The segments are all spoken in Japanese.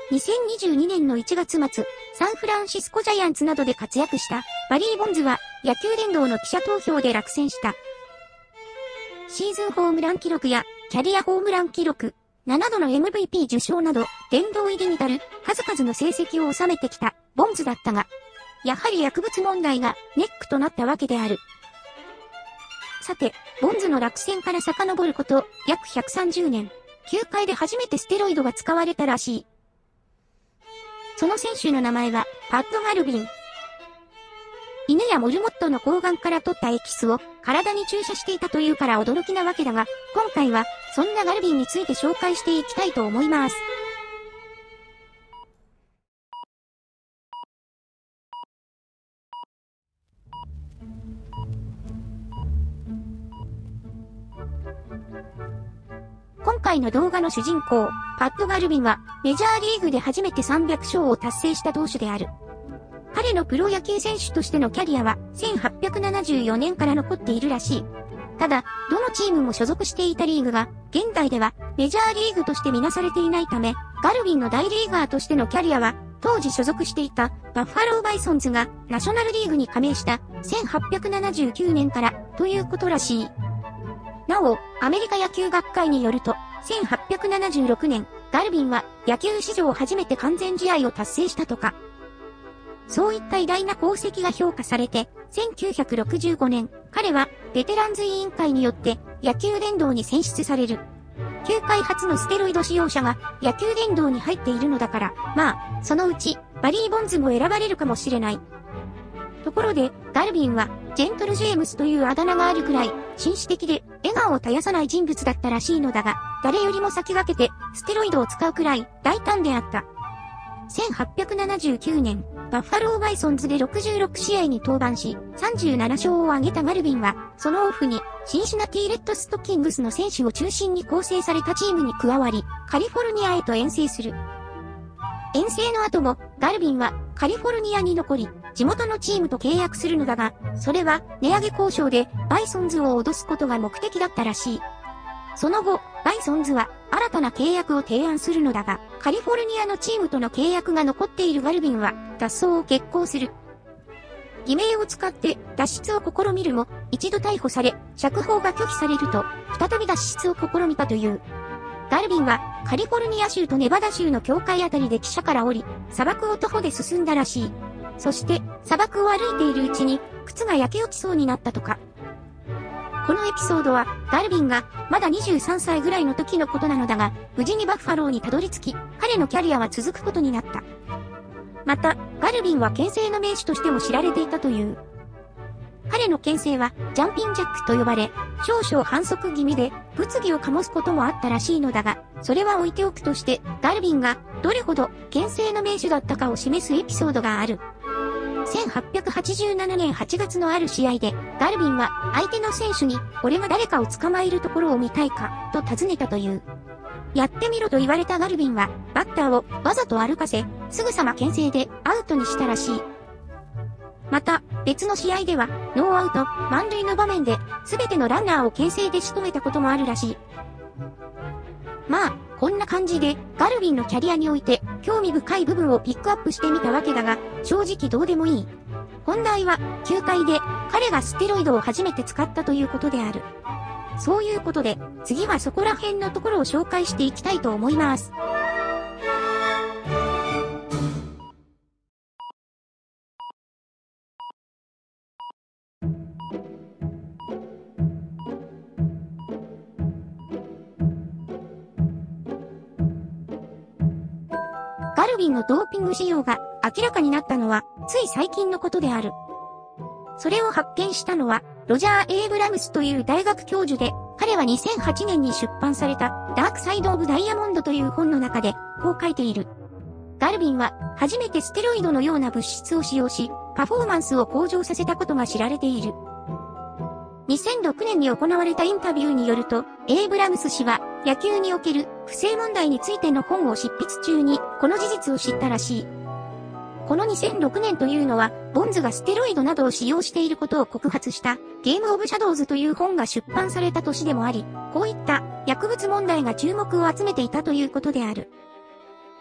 2022年の1月末、サンフランシスコジャイアンツなどで活躍したバリー・ボンズは野球殿堂の記者投票で落選した。シーズンホームラン記録やキャリアホームラン記録、7度の MVP 受賞など殿堂入りに至る数々の成績を収めてきたボンズだったが、やはり薬物問題がネックとなったわけである。さて、ボンズの落選から遡ること約130年、球界で初めてステロイドが使われたらしい。その選手の名前はパッド・ガルビン。犬やモルモットの睾丸から取ったエキスを体に注射していたというから驚きなわけだが、今回はそんなガルビンについて紹介していきたいと思います。今回の動画の主人公、パッド・ガルビンはメジャーリーグで初めて300勝を達成した投手である。彼のプロ野球選手としてのキャリアは1874年から残っているらしい。ただ、どのチームも所属していたリーグが、現代ではメジャーリーグとしてみなされていないため、ガルビンの大リーガーとしてのキャリアは、当時所属していたバッファローバイソンズがナショナルリーグに加盟した1879年からということらしい。なお、アメリカ野球学会によると、1876年、ガルビンは野球史上初めて完全試合を達成したとか。そういった偉大な功績が評価されて、1965年、彼はベテランズ委員会によって野球殿堂に選出される。球界初のステロイド使用者が野球殿堂に入っているのだから、まあ、そのうちバリー・ボンズも選ばれるかもしれない。ところで、ガルビンはジェントル・ジェームスというあだ名があるくらい、紳士的で笑顔を絶やさない人物だったらしいのだが、誰よりも先駆けてステロイドを使うくらい大胆であった。1879年、バッファローバイソンズで66試合に登板し、37勝を挙げたガルビンは、そのオフに、シンシナティレッドストッキングスの選手を中心に構成されたチームに加わり、カリフォルニアへと遠征する。遠征の後も、ガルビンはカリフォルニアに残り、地元のチームと契約するのだが、それは値上げ交渉でバイソンズを脅すことが目的だったらしい。その後、バイソンズは新たな契約を提案するのだが、カリフォルニアのチームとの契約が残っているガルビンは脱走を決行する。偽名を使って脱出を試みるも、一度逮捕され、釈放が拒否されると、再び脱出を試みたという。ガルビンはカリフォルニア州とネバダ州の境界あたりで汽車から降り、砂漠を徒歩で進んだらしい。そして、砂漠を歩いているうちに、靴が焼け落ちそうになったとか。このエピソードは、ガルビンがまだ23歳ぐらいの時のことなのだが、無事にバッファローにたどり着き、彼のキャリアは続くことになった。また、ガルビンは牽制の名手としても知られていたという。彼の牽制は、ジャンピンジャックと呼ばれ、少々反則気味で、物議を醸すこともあったらしいのだが、それは置いておくとして、ガルビンがどれほど牽制の名手だったかを示すエピソードがある。1887年8月のある試合で、ガルビンは相手の選手に、俺が誰かを捕まえるところを見たいか、と尋ねたという。やってみろと言われたガルビンは、バッターをわざと歩かせ、すぐさま牽制でアウトにしたらしい。また、別の試合では、ノーアウト、満塁の場面で、すべてのランナーを牽制で仕留めたこともあるらしい。まあ、こんな感じで、ガルビンのキャリアにおいて、興味深い部分をピックアップしてみたわけだが、正直どうでもいい。本題は、球界で、彼がステロイドを初めて使ったということである。そういうことで、次はそこら辺のところを紹介していきたいと思います。ガルビンのドーピング使用が明らかになったのはつい最近のことである。それを発見したのはロジャー・エイブラムスという大学教授で、彼は2008年に出版されたダークサイド・オブ・ダイヤモンドという本の中でこう書いている。ガルビンは初めてステロイドのような物質を使用し、パフォーマンスを向上させたことが知られている。2006年に行われたインタビューによると、エイブラムス氏は野球における不正問題についての本を執筆中にこの事実を知ったらしい。この2006年というのは、ボンズがステロイドなどを使用していることを告発したゲームオブシャドウズという本が出版された年でもあり、こういった薬物問題が注目を集めていたということである。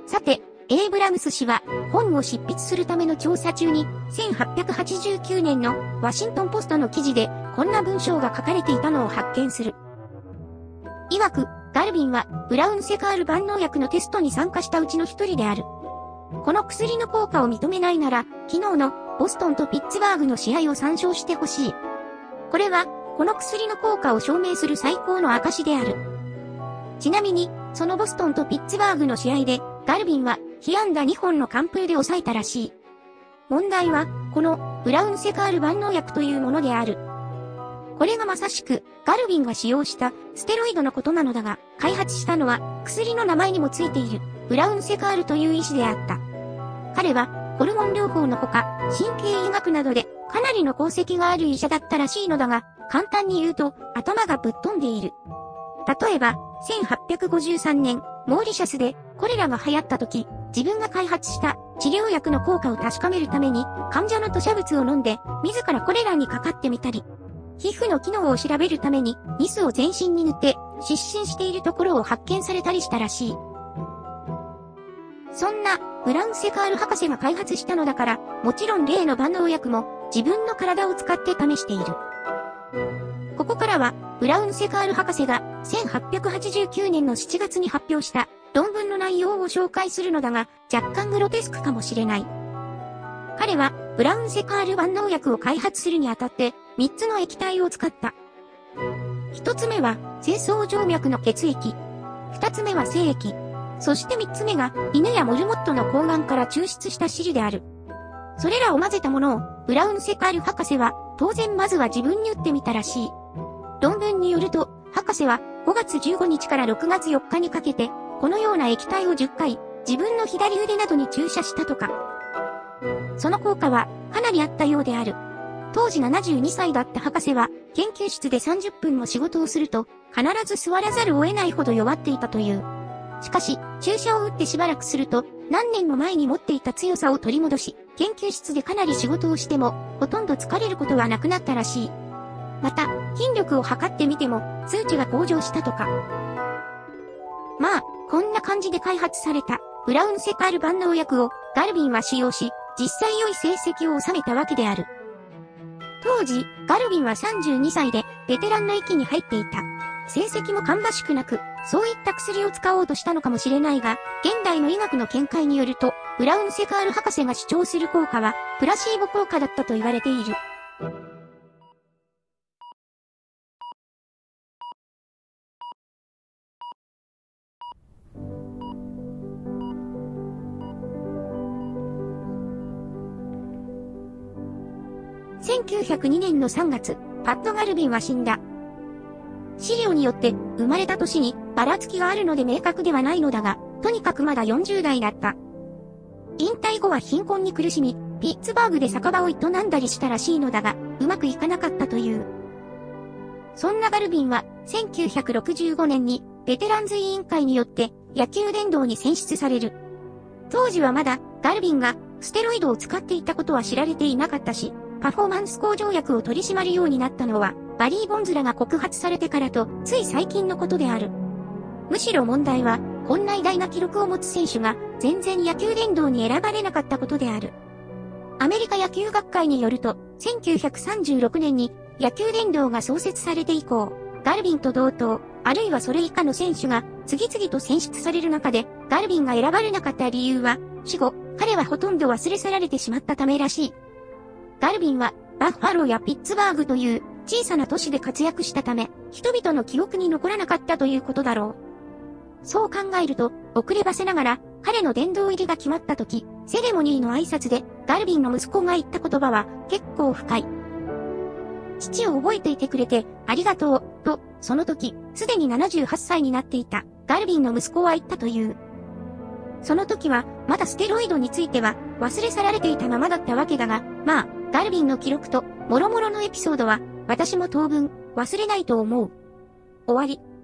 さて、エイブラムス氏は本を執筆するための調査中に1889年のワシントンポストの記事でこんな文章が書かれていたのを発見する。曰く、ガルビンはブラウンセカール万能薬のテストに参加したうちの一人である。この薬の効果を認めないなら、昨日のボストンとピッツバーグの試合を参照してほしい。これは、この薬の効果を証明する最高の証である。ちなみに、そのボストンとピッツバーグの試合で、ガルビンは被安打2本の完封で抑えたらしい。問題は、このブラウンセカール万能薬というものである。これがまさしく、ガルビンが使用したステロイドのことなのだが、開発したのは薬の名前にもついているブラウンセカールという医師であった。彼は、ホルモン療法のほか、神経医学などでかなりの功績がある医者だったらしいのだが、簡単に言うと頭がぶっ飛んでいる。例えば、1853年、モーリシャスでコレラが流行った時、自分が開発した治療薬の効果を確かめるために患者の吐瀉物を飲んで自らコレラにかかってみたり、皮膚の機能を調べるためにニスを全身に塗って失神しているところを発見されたりしたらしい。そんなブラウンセカール博士が開発したのだから、もちろん例の万能薬も自分の体を使って試している。ここからはブラウンセカール博士が1889年の7月に発表した論文の内容を紹介するのだが、若干グロテスクかもしれない。彼はブラウンセカール万能薬を開発するにあたって3つの液体を使った。1つ目は精巣静脈の血液。2つ目は精液。そして3つ目が犬やモルモットの睾丸から抽出した汁である。それらを混ぜたものをブラウンセカール博士は当然まずは自分に打ってみたらしい。論文によると、博士は5月15日から6月4日にかけて、このような液体を10回、自分の左腕などに注射したとか。その効果はかなりあったようである。当時72歳だった博士は、研究室で30分も仕事をすると、必ず座らざるを得ないほど弱っていたという。しかし、注射を打ってしばらくすると、何年も前に持っていた強さを取り戻し、研究室でかなり仕事をしても、ほとんど疲れることはなくなったらしい。また、筋力を測ってみても、数値が向上したとか。まあ、こんな感じで開発された、ブラウンセカール万能薬を、ガルビンは使用し、実際良い成績を収めたわけである。当時、ガルビンは32歳で、ベテランの域に入っていた。成績も芳しくなく、そういった薬を使おうとしたのかもしれないが、現代の医学の見解によると、ブラウンセカール博士が主張する効果は、プラシーボ効果だったと言われている。1902年の3月、パッド・ガルビンは死んだ。資料によって生まれた年にばらつきがあるので明確ではないのだが、とにかくまだ40代だった。引退後は貧困に苦しみ、ピッツバーグで酒場を営んだりしたらしいのだが、うまくいかなかったという。そんなガルビンは1965年にベテランズ委員会によって野球殿堂に選出される。当時はまだガルビンがステロイドを使っていたことは知られていなかったし、パフォーマンス向上薬を取り締まるようになったのは、バリー・ボンズらが告発されてからと、つい最近のことである。むしろ問題は、こんな偉大な記録を持つ選手が、全然野球殿堂に選ばれなかったことである。アメリカ野球学会によると、1936年に野球殿堂が創設されて以降、ガルビンと同等、あるいはそれ以下の選手が、次々と選出される中で、ガルビンが選ばれなかった理由は、死後、彼はほとんど忘れ去られてしまったためらしい。ガルビンは、バッファローやピッツバーグという小さな都市で活躍したため、人々の記憶に残らなかったということだろう。そう考えると、遅ればせながら、彼の殿堂入りが決まった時、セレモニーの挨拶で、ガルビンの息子が言った言葉は、結構深い。父を覚えていてくれて、ありがとう、と、その時、すでに78歳になっていた、ガルビンの息子は言ったという。その時は、まだステロイドについては、忘れ去られていたままだったわけだが、まあ、ガルビンの記録と、諸々のエピソードは、私も当分、忘れないと思う。終わり。